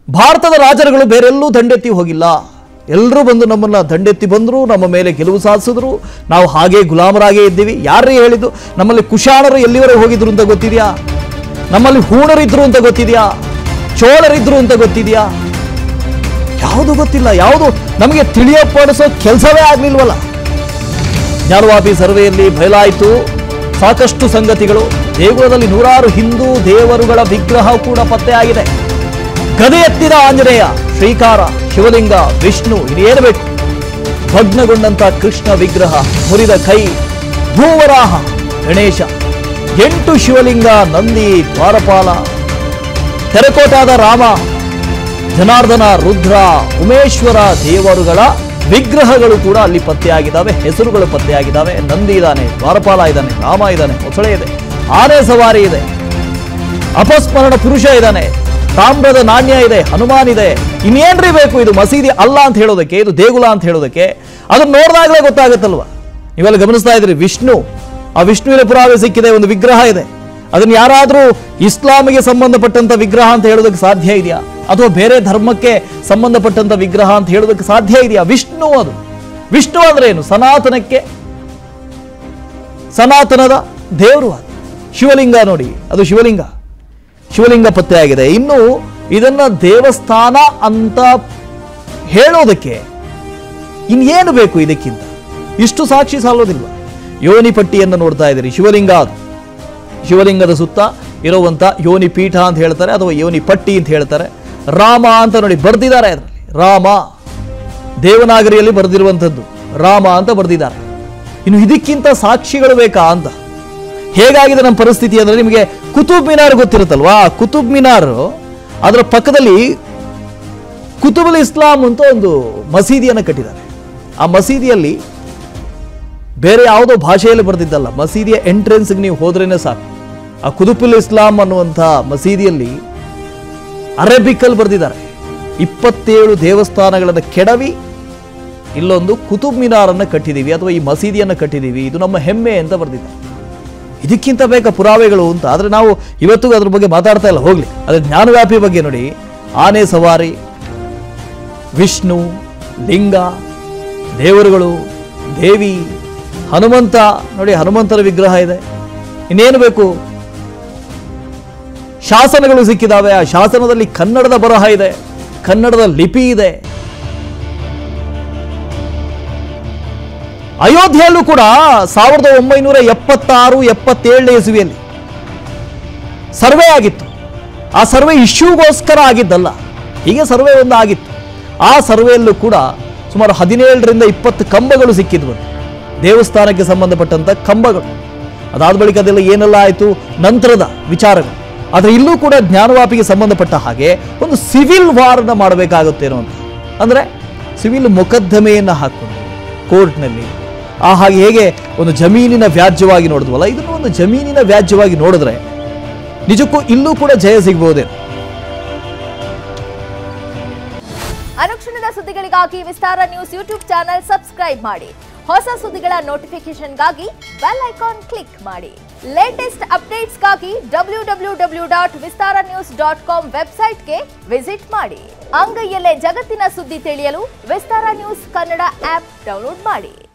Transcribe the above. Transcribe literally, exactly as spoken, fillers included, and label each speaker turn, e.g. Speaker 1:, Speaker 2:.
Speaker 1: ಭಾರತದ ರಾಜರುಗಳು ಬೇರೆಲ್ಲೂ ದಂಡೆತ್ತಿ ಹೋಗಿಲ್ಲ. ಎಲ್ಲರೂ ಬಂದು ನಮ್ಮನ್ನ ದಂಡೆತ್ತಿ ಬಂದರು, ನಮ್ಮ ಮೇಲೆ ಗೆಲುವು ಸಾಧಿಸಿದ್ರು. ನಾವು ಹಾಗೆ ಗುಲಾಮರಾಗೇ ಇದ್ದೀವಿ. ಯಾರೇ ಹೇಳಿದ್ದು? ನಮ್ಮಲ್ಲಿ ಕುಶಾಣರು ಎಲ್ಲಿವರೆಗೆ ಹೋಗಿದ್ರು ಅಂತ ಗೊತ್ತಿದೆಯಾ? ನಮ್ಮಲ್ಲಿ ಹೂಣರಿದ್ರು ಅಂತ ಗೊತ್ತಿದೆಯಾ? ಚೋಳರಿದ್ರು ಅಂತ ಗೊತ್ತಿದೆಯಾ? ಯಾವುದು ಗೊತ್ತಿಲ್ಲ. ಯಾವುದು ನಮಗೆ ತಿಳಿಯಪಡಿಸೋ ಕೆಲಸವೇ ಆಗಲಿಲ್ವಲ್ಲ. ಜ್ಞಾನವಾಪಿ ಸರ್ವೆಯಲ್ಲಿ ಬಯಲಾಯಿತು ಸಾಕಷ್ಟು ಸಂಗತಿಗಳು. ದೇಗುಲದಲ್ಲಿ ನೂರಾರು ಹಿಂದೂ ದೇವರುಗಳ ವಿಗ್ರಹ ಕೂಡ ಪತ್ತೆಯಾಗಿದೆ. ಗದೆ ಎತ್ತಿದ ಆಂಜನೇಯ, ಶ್ರೀಕಾರ, ಶಿವಲಿಂಗ, ವಿಷ್ಣು, ಇನ್ನೇನು ಬೇಕು? ಭಗ್ನಗೊಂಡಂತ ಕೃಷ್ಣ ವಿಗ್ರಹ, ಮುರಿದ ಕೈ, ಭೂವರಾಹ, ಗಣೇಶ, ಎಂಟು ಶಿವಲಿಂಗ, ನಂದಿ, ದ್ವಾರಪಾಲ, ತೆರಕೋಟಾದ ರಾಮ, ಜನಾರ್ದನ, ರುದ್ರ, ಉಮೇಶ್ವರ ದೇವರುಗಳ ವಿಗ್ರಹಗಳು ಕೂಡ ಅಲ್ಲಿ ಪತ್ತೆಯಾಗಿದ್ದಾವೆ. ಹೆಸರುಗಳು ಪತ್ತೆಯಾಗಿದ್ದಾವೆ. ನಂದಿ ಇದ್ದಾನೆ, ದ್ವಾರಪಾಲ ಇದ್ದಾನೆ, ರಾಮ ಇದ್ದಾನೆ, ಮೊಸಳೆ ಇದೆ, ಆನೆ ಸವಾರಿ ಇದೆ, ಅಪಸ್ಮರಣ ಪುರುಷ ಇದ್ದಾನೆ, ತಾಮ್ರದ ನಾಣ್ಯ ಇದೆ, ಹನುಮಾನ್ ಇದೆ. ಇನ್ನೇನ್ರಿ ಬೇಕು? ಇದು ಮಸೀದಿ ಅಲ್ಲ ಅಂತ ಹೇಳೋದಕ್ಕೆ, ಇದು ದೇಗುಲ ಅಂತ ಹೇಳೋದಕ್ಕೆ? ಅದನ್ನ ನೋಡಿದಾಗಲೇ ಗೊತ್ತಾಗುತ್ತಲ್ವ? ನೀವೆಲ್ಲ ಗಮನಿಸ್ತಾ ಇದ್ರಿ. ವಿಷ್ಣು, ಆ ವಿಷ್ಣುವಿನ ಪುರಾವೆ ಸಿಕ್ಕಿದೆ, ಒಂದು ವಿಗ್ರಹ ಇದೆ. ಅದನ್ನು ಯಾರಾದರೂ ಇಸ್ಲಾಮಿಗೆ ಸಂಬಂಧಪಟ್ಟಂತ ವಿಗ್ರಹ ಅಂತ ಹೇಳೋದಕ್ಕೆ ಸಾಧ್ಯ ಇದೆಯಾ? ಅಥವಾ ಬೇರೆ ಧರ್ಮಕ್ಕೆ ಸಂಬಂಧಪಟ್ಟಂತ ವಿಗ್ರಹ ಅಂತ ಹೇಳೋದಕ್ಕೆ ಸಾಧ್ಯ ಇದೆಯಾ? ವಿಷ್ಣು ಅದು. ವಿಷ್ಣು ಅಂದ್ರೆ ಏನು? ಸನಾತನಕ್ಕೆ ಸನಾತನದ ದೇವರು ಅದು. ಶಿವಲಿಂಗ ನೋಡಿ, ಅದು ಶಿವಲಿಂಗ. ಶಿವಲಿಂಗ ಪತ್ತೆಯಾಗಿದೆ. ಇನ್ನು ಇದನ್ನ ದೇವಸ್ಥಾನ ಅಂತ ಹೇಳೋದಕ್ಕೆ ಇನ್ನೇನು ಬೇಕು ಇದಕ್ಕಿಂತ? ಇಷ್ಟು ಸಾಕ್ಷಿ ಸಾಲೋದಿಲ್ಲ. ಯೋನಿ ಪಟ್ಟಿಯನ್ನು ನೋಡ್ತಾ ಇದ್ದೀರಿ. ಶಿವಲಿಂಗ ಅದು. ಶಿವಲಿಂಗದ ಸುತ್ತ ಇರುವಂತ ಯೋನಿ ಪೀಠ ಅಂತ ಹೇಳ್ತಾರೆ, ಅಥವಾ ಯೋನಿ ಪಟ್ಟಿ ಅಂತ ಹೇಳ್ತಾರೆ. ರಾಮ ಅಂತ ನೋಡಿ ಬರೆದಿದ್ದಾರೆ ಅದರಲ್ಲಿ. ರಾಮ ದೇವನಾಗರಿಯಲ್ಲಿ ಬರೆದಿರುವಂಥದ್ದು, ರಾಮ ಅಂತ ಬರೆದಿದ್ದಾರೆ. ಇನ್ನು ಇದಕ್ಕಿಂತ ಸಾಕ್ಷಿಗಳು ಬೇಕಾ ಅಂತ? ಹೇಗಾಗಿದೆ ನಮ್ಮ ಪರಿಸ್ಥಿತಿ ಅಂದ್ರೆ, ನಿಮಗೆ ಕುತುಬ್ ಮಿನಾರ್ ಗೊತ್ತಿರುತ್ತಲ್ವಾ? ಕುತುಬ್ ಮಿನಾರ್, ಅದರ ಪಕ್ಕದಲ್ಲಿ ಕುತುಬುಲ್ ಇಸ್ಲಾಂ ಅಂತ ಒಂದು ಮಸೀದಿಯನ್ನು ಕಟ್ಟಿದ್ದಾರೆ. ಆ ಮಸೀದಿಯಲ್ಲಿ ಬೇರೆ ಯಾವುದೋ ಭಾಷೆಯಲ್ಲಿ ಬರೆದಿದ್ದಲ್ಲ. ಮಸೀದಿಯ ಎಂಟ್ರೆನ್ಸ್ಗೆ ನೀವು ಹೋದ್ರೇನೆ ಸಾಕು. ಆ ಕುತುಬುಲ್ ಇಸ್ಲಾಂ ಅನ್ನುವಂಥ ಮಸೀದಿಯಲ್ಲಿ ಅರೇಬಿಕಲ್ಲಿ ಬರೆದಿದ್ದಾರೆ. ಇಪ್ಪತ್ತೇಳು ದೇವಸ್ಥಾನಗಳನ್ನು ಕೆಡವಿ ಇಲ್ಲೊಂದು ಕುತುಬ್ ಮಿನಾರನ್ನು ಕಟ್ಟಿದ್ದೀವಿ, ಅಥವಾ ಈ ಮಸೀದಿಯನ್ನು ಕಟ್ಟಿದ್ದೀವಿ, ಇದು ನಮ್ಮ ಹೆಮ್ಮೆ ಅಂತ ಬರೆದಿದ್ದಾರೆ. ಇದಕ್ಕಿಂತ ಬೇಕಾ ಪುರಾವೆಗಳು ಅಂತ? ಆದರೆ ನಾವು ಇವತ್ತು ಅದ್ರ ಬಗ್ಗೆ ಮಾತಾಡ್ತಾ ಇಲ್ಲ, ಹೋಗ್ಲಿ. ಅದೇ ಜ್ಞಾನವ್ಯಾಪಿ ಬಗ್ಗೆ ನೋಡಿ. ಆನೆ ಸವಾರಿ, ವಿಷ್ಣು, ಲಿಂಗ, ದೇವರುಗಳು, ದೇವಿ, ಹನುಮಂತ ನೋಡಿ, ಹನುಮಂತನ ವಿಗ್ರಹ ಇದೆ. ಇನ್ನೇನು ಬೇಕು? ಶಾಸನಗಳು ಸಿಕ್ಕಿದಾವೆ. ಆ ಶಾಸನದಲ್ಲಿ ಕನ್ನಡದ ಬರಹ ಇದೆ, ಕನ್ನಡದ ಲಿಪಿ ಇದೆ. ಅಯೋಧ್ಯೆಯಲ್ಲೂ ಕೂಡ ಸಾವಿರದ ಒಂಬೈನೂರ ಎಪ್ಪತ್ತಾರು ಎಪ್ಪತ್ತೇಳನೇ ಇಸುವಿಯಲ್ಲಿ ಸರ್ವೆ ಆಗಿತ್ತು. ಆ ಸರ್ವೆ ಇಶ್ಯೂಗೋಸ್ಕರ ಆಗಿದ್ದಲ್ಲ, ಹೀಗೆ ಸರ್ವೆ ಒಂದು ಆಗಿತ್ತು. ಆ ಸರ್ವೆಯಲ್ಲೂ ಕೂಡ ಸುಮಾರು ಹದಿನೇಳರಿಂದ ಇಪ್ಪತ್ತು ಕಂಬಗಳು ಸಿಕ್ಕಿದ್ವು, ದೇವಸ್ಥಾನಕ್ಕೆ ಸಂಬಂಧಪಟ್ಟಂತ ಕಂಬಗಳು. ಅದಾದ ಬಳಿಕ ಅದೆಲ್ಲ ಏನೆಲ್ಲ ಆಯಿತು ನಂತರದ ವಿಚಾರಗಳು. ಆದರೆ ಇಲ್ಲೂ ಕೂಡ ಜ್ಞಾನವಾಪಿಗೆ ಸಂಬಂಧಪಟ್ಟ ಹಾಗೆ ಒಂದು ಸಿವಿಲ್ ವಾರ್ನ ಮಾಡಬೇಕಾಗುತ್ತೇನೋ ಅಂತ. ಅಂದರೆ ಸಿವಿಲ್ ಮೊಕದ್ದಮೆಯನ್ನು ಹಾಕೊಂಡು ಕೋರ್ಟ್ನಲ್ಲಿ, ಆ ಹಾಗೆ ಹೇಗೆ ಒಂದು ಜಮೀನಿನ ವ್ಯಾಜ್ಯವಾಗಿ ನೋಡಿದ್ವಲ್ಲ, ಇದನ್ನು ಒಂದು ಜಮೀನಿನ ವ್ಯಾಜ್ಯವಾಗಿ ನೋಡಿದ್ರೆ ನಿಜಕ್ಕೂ ಇಲ್ಲೂ ಕೂಡ ಜಯ ಸಿಗಬಹುದೇನೋ.
Speaker 2: ಅನುಕ್ಷಣದ ಸುದ್ದಿಗಳಿಗಾಗಿ Vistara news YouTube channel subscribe ಮಾಡಿ. ಹೊಸ ಸುದ್ದಿಗಳ ನೋಟಿಫಿಕೇಶನ್ಗಾಗಿ ಬೆಲ್ ಐಕಾನ್ ಕ್ಲಿಕ್ ಮಾಡಿ. ಲೇಟೆಸ್ಟ್ ಅಪ್ಡೇಟ್ಸ್ಗಾಗಿ W W W dot Vistara news dot com ವೆಬ್ಸೈಟ್ಗೆ ವಿಸಿಟ್ ಮಾಡಿ. ಅಂಗೈಯಲ್ಲೇ ಜಗತ್ತಿನ ಸುದ್ದಿ ತಿಳಿಯಲು Vistara news Kannada app download ಮಾಡಿ.